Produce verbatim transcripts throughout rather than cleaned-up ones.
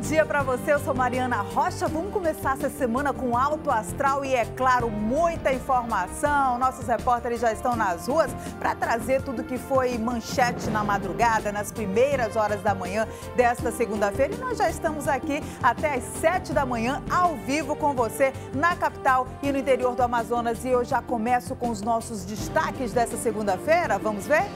dia para você, eu sou Mariana Rocha. Vamos começar essa semana com alto astral e, é claro, muita informação. Nossos repórteres já estão nas ruas para trazer tudo que foi manchete na madrugada, nas primeiras horas da manhã desta segunda-feira. E nós já estamos aqui até às sete da manhã, ao vivo com você, na capital e no interior do Amazonas. E eu já começo com os nossos destaques dessa segunda-feira. Vamos ver?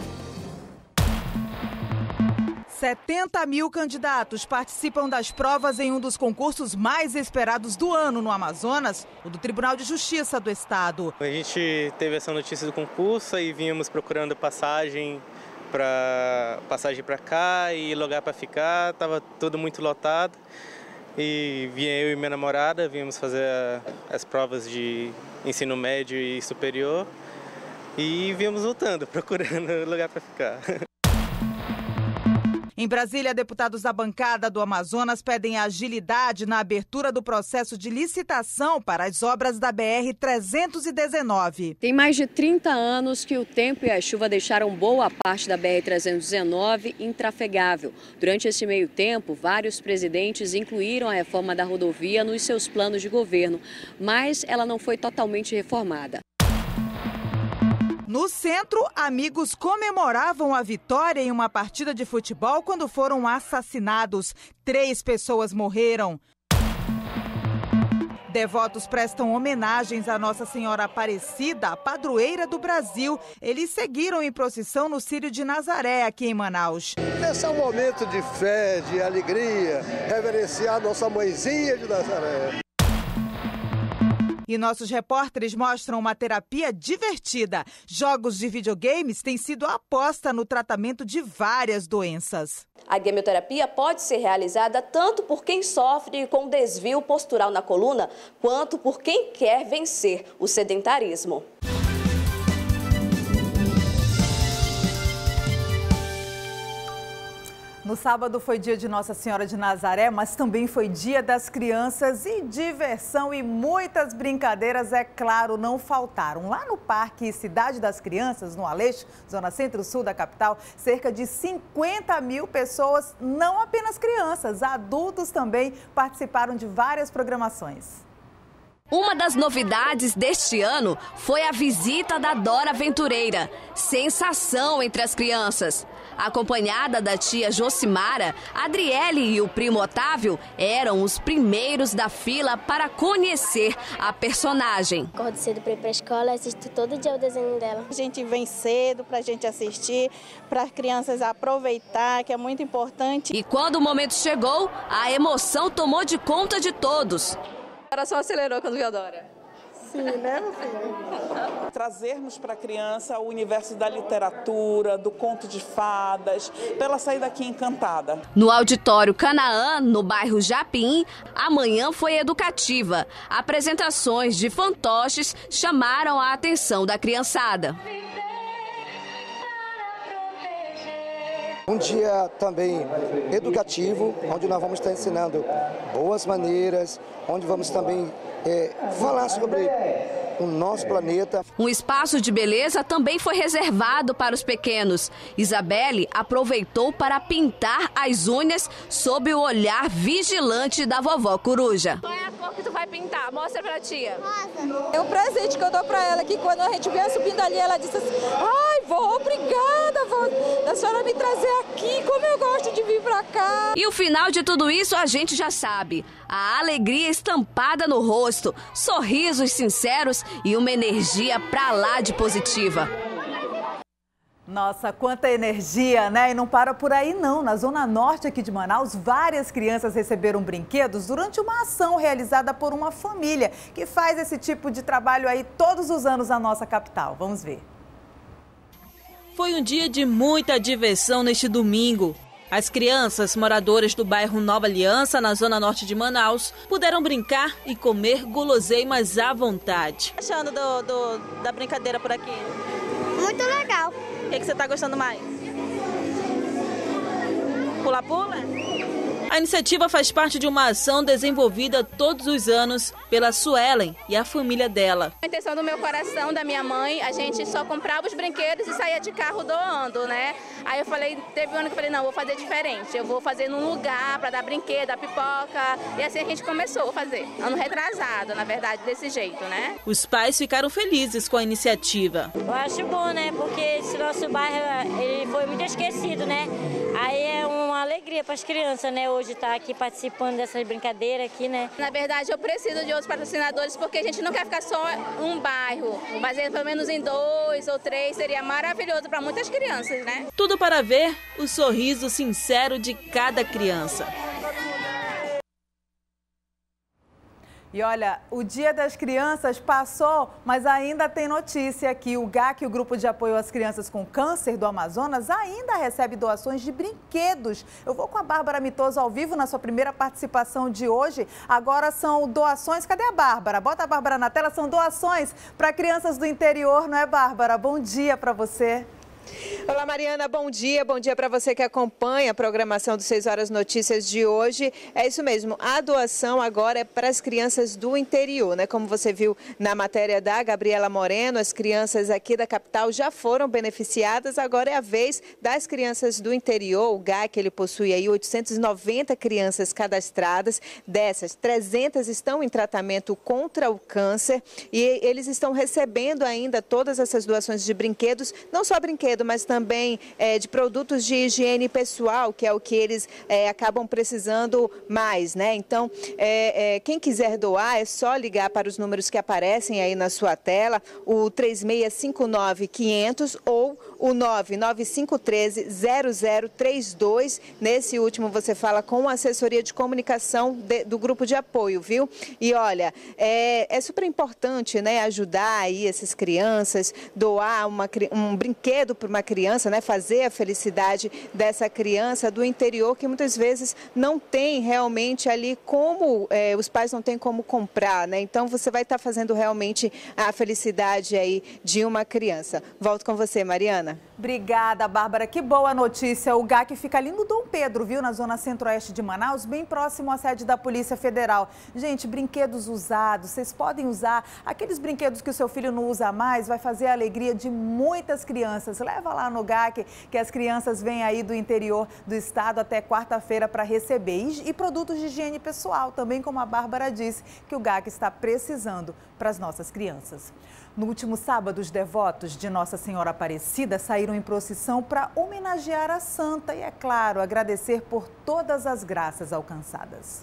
setenta mil candidatos participam das provas em um dos concursos mais esperados do ano no Amazonas, o do Tribunal de Justiça do Estado. A gente teve essa notícia do concurso e vínhamos procurando passagem para passagem para cá e lugar para ficar, estava tudo muito lotado. E vinha eu e minha namorada, viemos fazer as provas de ensino médio e superior e viemos voltando, procurando lugar para ficar. Em Brasília, deputados da bancada do Amazonas pedem agilidade na abertura do processo de licitação para as obras da B R trezentos e dezenove. Tem mais de trinta anos que o tempo e a chuva deixaram boa parte da B R trezentos e dezenove intrafegável. Durante esse meio tempo, vários presidentes incluíram a reforma da rodovia nos seus planos de governo, mas ela não foi totalmente reformada. No centro, amigos comemoravam a vitória em uma partida de futebol quando foram assassinados. Três pessoas morreram. Devotos prestam homenagens à Nossa Senhora Aparecida, a padroeira do Brasil. Eles seguiram em procissão no Círio de Nazaré, aqui em Manaus. Esse é um momento de fé, de alegria, reverenciar a nossa mãezinha de Nazaré. E nossos repórteres mostram uma terapia divertida. Jogos de videogames têm sido a aposta no tratamento de várias doenças. A gamioterapia pode ser realizada tanto por quem sofre com desvio postural na coluna, quanto por quem quer vencer o sedentarismo. No sábado foi dia de Nossa Senhora de Nazaré, mas também foi dia das crianças e diversão e muitas brincadeiras, é claro, não faltaram. Lá no Parque Cidade das Crianças, no Aleixo, zona centro-sul da capital, cerca de cinquenta mil pessoas, não apenas crianças, adultos também participaram de várias programações. Uma das novidades deste ano foi a visita da Dora Aventureira, sensação entre as crianças. Acompanhada da tia Josimara, Adriele e o primo Otávio eram os primeiros da fila para conhecer a personagem. Acordo cedo para ir para a escola, assisto todo dia o desenho dela. A gente vem cedo para a gente assistir, para as crianças aproveitar, que é muito importante. E quando o momento chegou, a emoção tomou de conta de todos. O coração acelerou quando viu a Dora. Sim, né, meu filho? Trazermos para a criança o universo da literatura, do conto de fadas, para ela sair daqui encantada. No Auditório Canaã, no bairro Japim, a manhã foi educativa. Apresentações de fantoches chamaram a atenção da criançada. Um dia também educativo, onde nós vamos estar ensinando boas maneiras, onde vamos também é, falar sobre o nosso planeta. Um espaço de beleza também foi reservado para os pequenos. Isabelle aproveitou para pintar as unhas sob o olhar vigilante da vovó Coruja. Qual é a cor que tu vai pintar? Mostra pra tia. É um presente que eu dou para ela, que quando a gente veio subindo ali, ela disse assim: ai, vó, obrigada, vó, da senhora me trazer aqui, como eu gosto de vir pra cá. E o final de tudo isso a gente já sabe. A alegria estampada no rosto, sorrisos sinceros e uma energia pra lá de positiva. Nossa, quanta energia, né? E não para por aí não. Na zona norte aqui de Manaus, várias crianças receberam brinquedos durante uma ação realizada por uma família que faz esse tipo de trabalho aí todos os anos na nossa capital. Vamos ver. Foi um dia de muita diversão neste domingo. As crianças moradoras do bairro Nova Aliança, na zona norte de Manaus, puderam brincar e comer guloseimas à vontade. O que está achando do, do, da brincadeira por aqui? Muito legal. O que, que você está gostando mais? Pula-pula? A iniciativa faz parte de uma ação desenvolvida todos os anos pela Suelen e a família dela. A intenção do meu coração, da minha mãe, a gente só comprava os brinquedos e saía de carro doando, né? Aí eu falei, teve um ano que eu falei, não, vou fazer diferente, eu vou fazer num lugar para dar brinquedo, dar pipoca, e assim a gente começou a fazer, ano retrasado, na verdade, desse jeito, né? Os pais ficaram felizes com a iniciativa. Eu acho bom, né? Porque esse nosso bairro, ele foi muito esquecido, né? Aí é uma alegria para as crianças, né? Hoje estar aqui participando dessas brincadeiras aqui, né? Na verdade, eu preciso de outros patrocinadores porque a gente não quer ficar só em um bairro. Fazer pelo menos em dois ou três seria maravilhoso para muitas crianças, né? Tudo para ver o sorriso sincero de cada criança. E olha, o Dia das Crianças passou, mas ainda tem notícia aqui. O G A C, o Grupo de Apoio às Crianças com Câncer do Amazonas, ainda recebe doações de brinquedos. Eu vou com a Bárbara Mitoso ao vivo na sua primeira participação de hoje. Agora são doações. Cadê a Bárbara? Bota a Bárbara na tela. São doações para crianças do interior, não é, Bárbara? Bom dia para você. Olá, Mariana, bom dia. Bom dia para você que acompanha a programação do seis horas Notícias de hoje. É isso mesmo, a doação agora é para as crianças do interior, né? Como você viu na matéria da Gabriela Moreno, as crianças aqui da capital já foram beneficiadas, agora é a vez das crianças do interior. O G A C, ele possui aí oitocentas e noventa crianças cadastradas, dessas trezentas estão em tratamento contra o câncer e eles estão recebendo ainda todas essas doações de brinquedos, não só brinquedos, mas também é, de produtos de higiene pessoal, que é o que eles é, acabam precisando mais, né? Então, é, é, quem quiser doar é só ligar para os números que aparecem aí na sua tela, o três seis cinco nove quinhentos ou o nove nove cinco um três zero zero três dois. Nesse último você fala com a assessoria de comunicação de, do grupo de apoio, viu? E olha, é, é super importante, né, ajudar aí essas crianças, doar uma, um brinquedo para uma criança, né, fazer a felicidade dessa criança do interior que muitas vezes não tem realmente ali como, é, os pais não têm como comprar, né? Então você vai estar fazendo realmente a felicidade aí de uma criança. Volto com você, Mariana. Obrigada, Bárbara. Que boa notícia. O G A C fica ali no Dom Pedro, viu? Na zona centro-oeste de Manaus, bem próximo à sede da Polícia Federal. Gente, brinquedos usados, vocês podem usar. Aqueles brinquedos que o seu filho não usa mais, vai fazer a alegria de muitas crianças. Leva lá no G A C, que as crianças vêm aí do interior do estado até quarta-feira para receber. E, e produtos de higiene pessoal, também como a Bárbara disse, que o G A C está precisando para as nossas crianças. No último sábado, os devotos de Nossa Senhora Aparecida saíram em procissão para homenagear a santa e, é claro, agradecer por todas as graças alcançadas.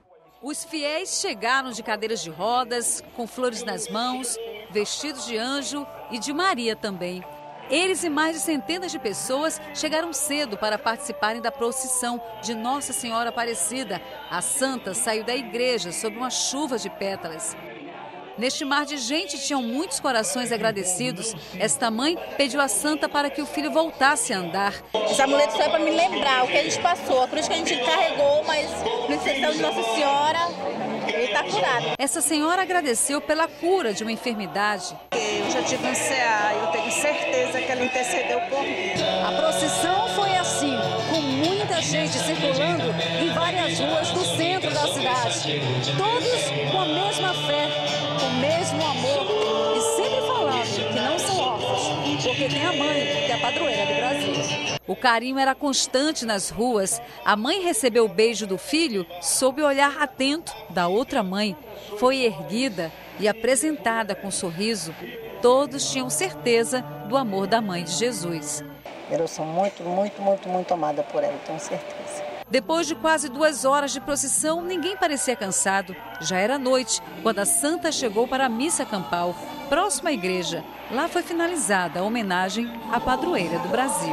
Os fiéis chegaram de cadeiras de rodas, com flores nas mãos, vestidos de anjo e de Maria também. Eles e mais de centenas de pessoas chegaram cedo para participarem da procissão de Nossa Senhora Aparecida. A santa saiu da igreja sob uma chuva de pétalas. Neste mar de gente tinham muitos corações agradecidos. Esta mãe pediu à santa para que o filho voltasse a andar. Esse amuleto só é para me lembrar o que a gente passou, a cruz que a gente carregou, mas na intercessão de Nossa Senhora, ele está curado. Essa senhora agradeceu pela cura de uma enfermidade. Eu já tive um C A e eu tenho certeza que ela intercedeu por mim. A procissão foi assim, com muita gente circulando em várias ruas do centro da cidade. Todos com a mesma fé, com o mesmo amor e sempre falando que não são órfãos, porque tem a mãe, que é a padroeira do Brasil. O carinho era constante nas ruas. A mãe recebeu o beijo do filho sob o olhar atento da outra mãe. Foi erguida e apresentada com um sorriso. Todos tinham certeza do amor da mãe de Jesus. Eu sou muito, muito, muito, muito amada por ela, tenho certeza. Depois de quase duas horas de procissão, ninguém parecia cansado. Já era noite, quando a santa chegou para a missa campal, próxima à igreja. Lá foi finalizada a homenagem à padroeira do Brasil.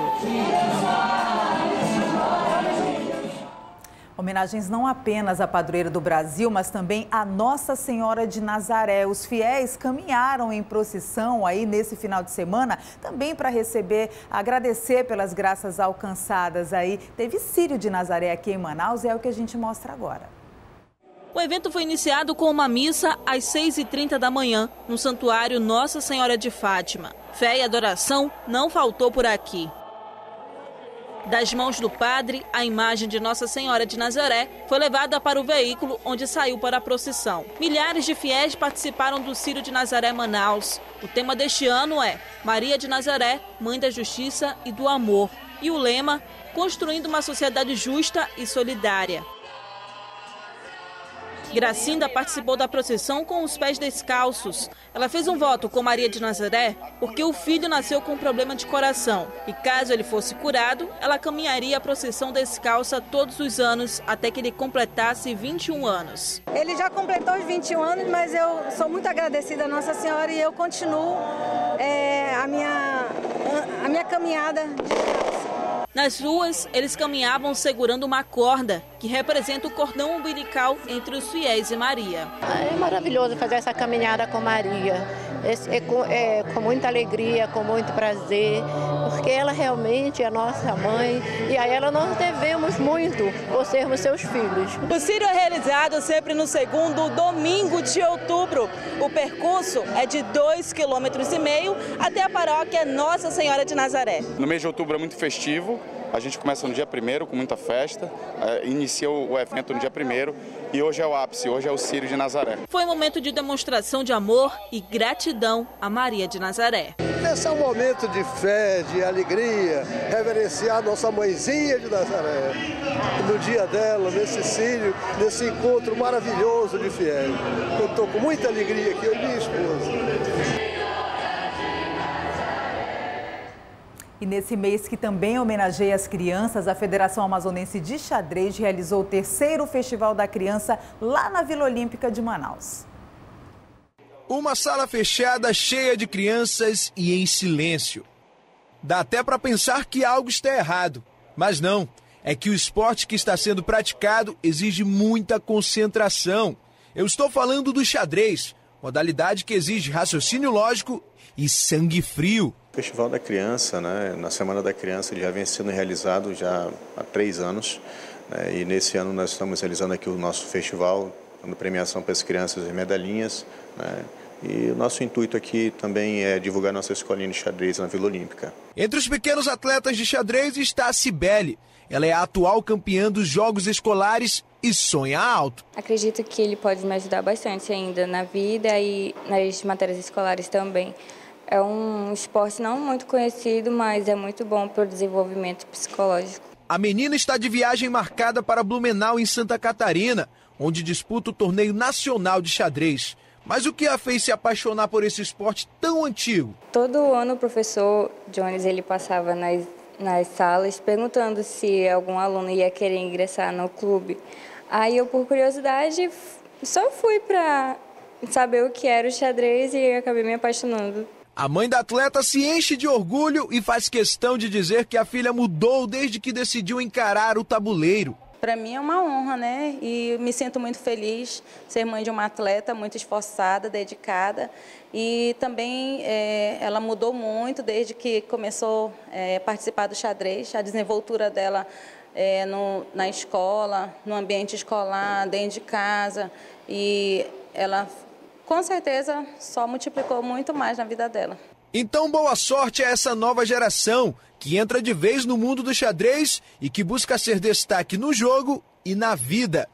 Homenagens não apenas à padroeira do Brasil, mas também à Nossa Senhora de Nazaré. Os fiéis caminharam em procissão aí nesse final de semana, também para receber, agradecer pelas graças alcançadas aí. Teve Círio de Nazaré aqui em Manaus e é o que a gente mostra agora. O evento foi iniciado com uma missa às seis e trinta da manhã, no Santuário Nossa Senhora de Fátima. Fé e adoração não faltou por aqui. Das mãos do padre, a imagem de Nossa Senhora de Nazaré foi levada para o veículo onde saiu para a procissão. Milhares de fiéis participaram do Círio de Nazaré Manaus. O tema deste ano é Maria de Nazaré, Mãe da Justiça e do Amor. E o lema, Construindo uma Sociedade Justa e Solidária. Gracinda participou da procissão com os pés descalços. Ela fez um voto com Maria de Nazaré porque o filho nasceu com um problema de coração. E caso ele fosse curado, ela caminharia a procissão descalça todos os anos até que ele completasse vinte e um anos. Ele já completou os vinte e um anos, mas eu sou muito agradecida a Nossa Senhora e eu continuo é, a, minha, a minha caminhada descalça. Nas ruas, eles caminhavam segurando uma corda, que representa o cordão umbilical entre os fiéis e Maria. É maravilhoso fazer essa caminhada com Maria, é, é, com, é, com muita alegria, com muito prazer, porque ela realmente é nossa mãe e a ela nós devemos muito por sermos seus filhos. O Círio é realizado sempre no segundo domingo de outubro. O percurso é de dois quilômetros e meio até a paróquia Nossa Senhora de Nazaré. No mês de outubro é muito festivo. A gente começa no dia primeiro com muita festa, uh, inicia o evento no dia primeiro e hoje é o ápice, hoje é o Círio de Nazaré. Foi um momento de demonstração de amor e gratidão a Maria de Nazaré. Esse é um momento de fé, de alegria, reverenciar nossa mãezinha de Nazaré. No dia dela, nesse Círio, nesse encontro maravilhoso de fiéis. Eu estou com muita alegria aqui, eu e minha esposa. E nesse mês que também homenageia as crianças, a Federação Amazonense de Xadrez realizou o terceiro Festival da Criança lá na Vila Olímpica de Manaus. Uma sala fechada cheia de crianças e em silêncio. Dá até para pensar que algo está errado, mas não. É que o esporte que está sendo praticado exige muita concentração. Eu estou falando do xadrez, modalidade que exige raciocínio lógico e sangue frio. O Festival da Criança, né, na Semana da Criança, ele já vem sendo realizado já há três anos. Né, e nesse ano nós estamos realizando aqui o nosso festival, dando premiação para as crianças e medalhinhas. Né, e o nosso intuito aqui também é divulgar nossa escolinha de xadrez na Vila Olímpica. Entre os pequenos atletas de xadrez está a Cibele. Ela é a atual campeã dos Jogos Escolares e sonha alto. Acredito que ele pode me ajudar bastante ainda na vida e nas matérias escolares também. É um esporte não muito conhecido, mas é muito bom para o desenvolvimento psicológico. A menina está de viagem marcada para Blumenau, em Santa Catarina, onde disputa o torneio nacional de xadrez. Mas o que a fez se apaixonar por esse esporte tão antigo? Todo ano o professor Jones ele passava nas, nas salas perguntando se algum aluno ia querer ingressar no clube. Aí eu, por curiosidade, só fui para saber o que era o xadrez e acabei me apaixonando. A mãe da atleta se enche de orgulho e faz questão de dizer que a filha mudou desde que decidiu encarar o tabuleiro. Para mim é uma honra, né? E me sinto muito feliz ser mãe de uma atleta muito esforçada, dedicada. E também é, ela mudou muito desde que começou a é, participar do xadrez. A desenvoltura dela é, no, na escola, no ambiente escolar, dentro de casa. E ela, com certeza, só multiplicou muito mais na vida dela. Então, boa sorte a essa nova geração que entra de vez no mundo do xadrez e que busca ser destaque no jogo e na vida.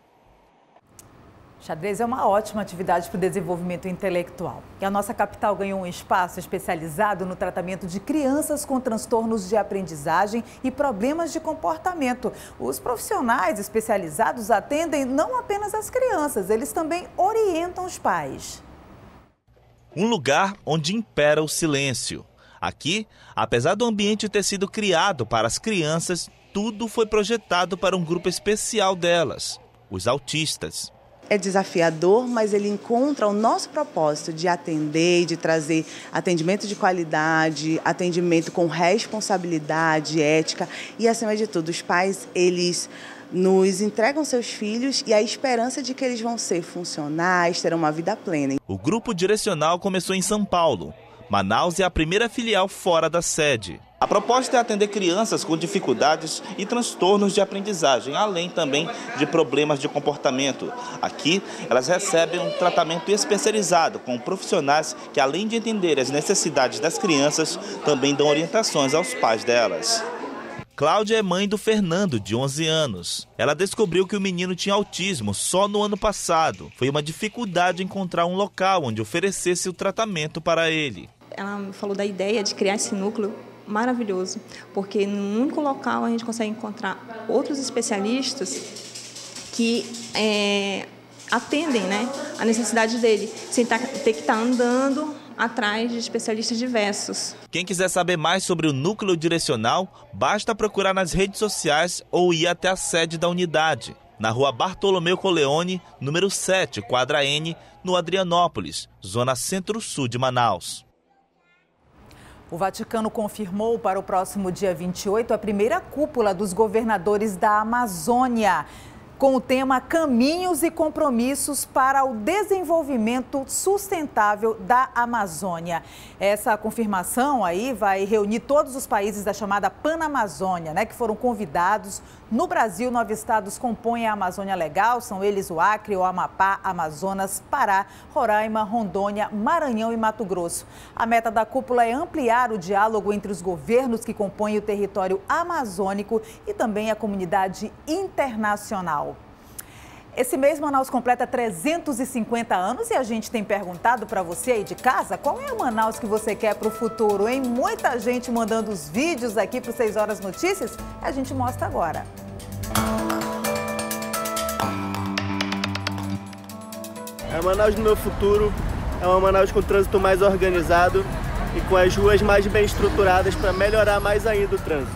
Xadrez é uma ótima atividade para o desenvolvimento intelectual. E a nossa capital ganhou um espaço especializado no tratamento de crianças com transtornos de aprendizagem e problemas de comportamento. Os profissionais especializados atendem não apenas as crianças, eles também orientam os pais. Um lugar onde impera o silêncio. Aqui, apesar do ambiente ter sido criado para as crianças, tudo foi projetado para um grupo especial delas, os autistas. É desafiador, mas ele encontra o nosso propósito de atender, de trazer atendimento de qualidade, atendimento com responsabilidade, ética e, acima de tudo, os pais, eles nos entregam seus filhos e a esperança de que eles vão ser funcionais, terão uma vida plena. O grupo direcional começou em São Paulo. Manaus é a primeira filial fora da sede. A proposta é atender crianças com dificuldades e transtornos de aprendizagem, além também de problemas de comportamento. Aqui, elas recebem um tratamento especializado com profissionais que, além de entender as necessidades das crianças, também dão orientações aos pais delas. Cláudia é mãe do Fernando, de onze anos. Ela descobriu que o menino tinha autismo só no ano passado. Foi uma dificuldade encontrar um local onde oferecesse o tratamento para ele. Ela me falou da ideia de criar esse núcleo maravilhoso, porque num único local a gente consegue encontrar outros especialistas que é, atendem, né, a necessidade dele, sem tá, ter que estar tá andando atrás de especialistas diversos. Quem quiser saber mais sobre o núcleo direcional, basta procurar nas redes sociais ou ir até a sede da unidade, na rua Bartolomeu Coleone, número sete, quadra N, no Adrianópolis, zona centro-sul de Manaus. O Vaticano confirmou para o próximo dia vinte e oito a primeira cúpula dos governadores da Amazônia, com o tema Caminhos e Compromissos para o Desenvolvimento Sustentável da Amazônia. Essa confirmação aí vai reunir todos os países da chamada Panamazônia, né, que foram convidados. No Brasil, nove estados compõem a Amazônia Legal, são eles o Acre, o Amapá, Amazonas, Pará, Roraima, Rondônia, Maranhão e Mato Grosso. A meta da cúpula é ampliar o diálogo entre os governos que compõem o território amazônico e também a comunidade internacional. Esse mês, Manaus completa trezentos e cinquenta anos e a gente tem perguntado para você aí de casa qual é a Manaus que você quer para o futuro, hein? Muita gente mandando os vídeos aqui para o seis horas Notícias, a gente mostra agora. A Manaus do meu futuro é uma Manaus com trânsito mais organizado e com as ruas mais bem estruturadas para melhorar mais ainda o trânsito.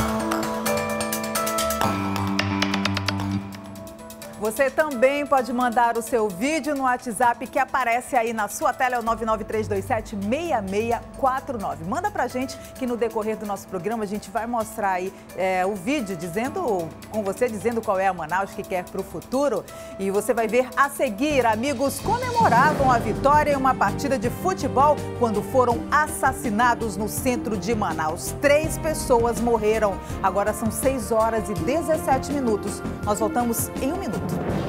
Você também pode mandar o seu vídeo no WhatsApp que aparece aí na sua tela, é o nove nove três dois sete, seis seis quatro nove. Manda pra gente que no decorrer do nosso programa a gente vai mostrar aí é, o vídeo dizendo, com você dizendo qual é a Manaus que quer pro futuro. E você vai ver a seguir, amigos comemoravam a vitória em uma partida de futebol quando foram assassinados no centro de Manaus. Três pessoas morreram. Agora são seis horas e dezessete minutos. Nós voltamos em um minuto.